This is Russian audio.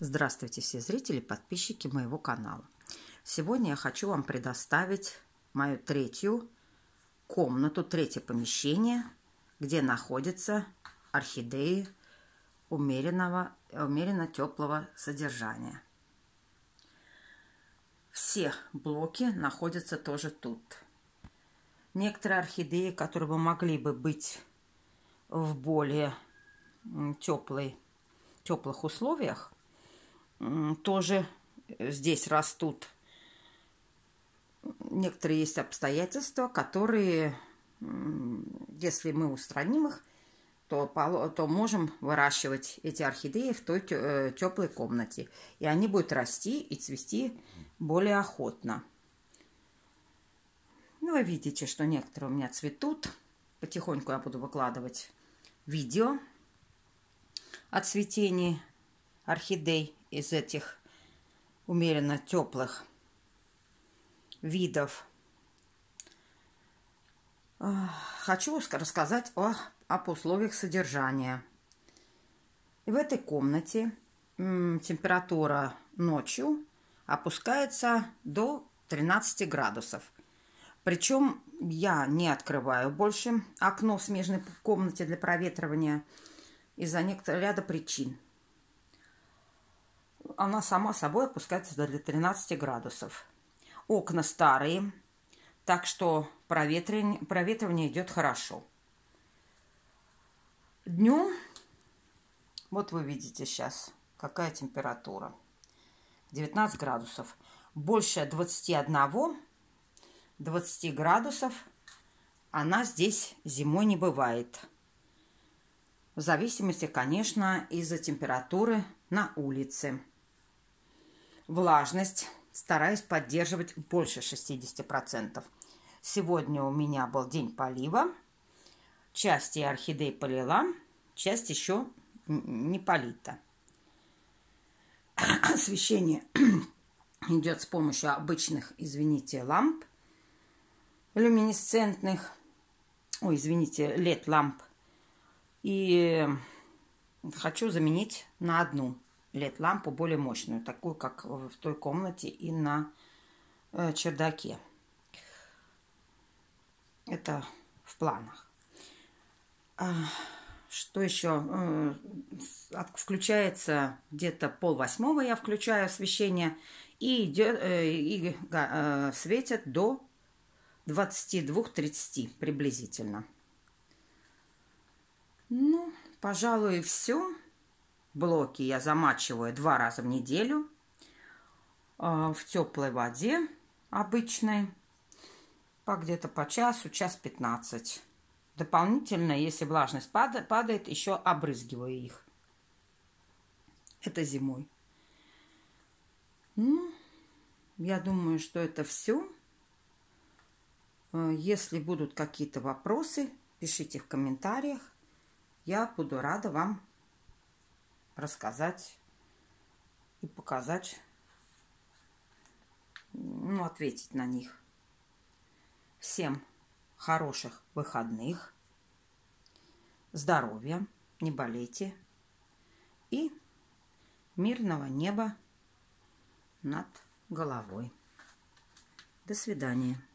Здравствуйте, все зрители, подписчики моего канала. Сегодня я хочу вам предоставить мою третью комнату, третье помещение, где находятся орхидеи умеренно теплого содержания. Все блоки находятся тоже тут. Некоторые орхидеи, которые бы могли бы быть в более теплых условиях, тоже здесь растут. Некоторые есть обстоятельства, которые, если мы устраним их, то можем выращивать эти орхидеи в той теплой комнате. И они будут расти и цвести более охотно. Ну, вы видите, что некоторые у меня цветут. Потихоньку я буду выкладывать видео о цветении орхидей из этих умеренно теплых видов. Хочу рассказать об условиях содержания. В этой комнате температура ночью опускается до 13 градусов. Причем я не открываю больше окно в смежной комнате для проветривания из-за ряда причин. Она сама собой опускается до 13 градусов. Окна старые, так что проветривание идет хорошо. Днем, вот вы видите сейчас, какая температура. 19 градусов. Больше 21-20 градусов она здесь зимой не бывает. В зависимости, конечно, из-за температуры на улице. Влажность стараюсь поддерживать больше 60%. Сегодня у меня был день полива. Часть я орхидей полила, часть еще не полита. Освещение идет с помощью обычных, извините, ламп люминесцентных. Ой, извините, LED-ламп. И хочу заменить на одну LED-лампу более мощную, такую, как в той комнате и на чердаке. Это в планах. Что еще? Включается где-то 7:30 я включаю освещение и светит до 22-30 приблизительно. Ну, пожалуй, все. Блоки я замачиваю 2 раза в неделю в теплой воде обычной, где-то по часу, час 15. Дополнительно, если влажность падает, еще обрызгиваю их. Это зимой. Ну, я думаю, что это все. Если будут какие-то вопросы, пишите в комментариях. Я буду рада вам рассказать и показать, ответить на них. Всем хороших выходных, здоровья, не болейте и мирного неба над головой. До свидания.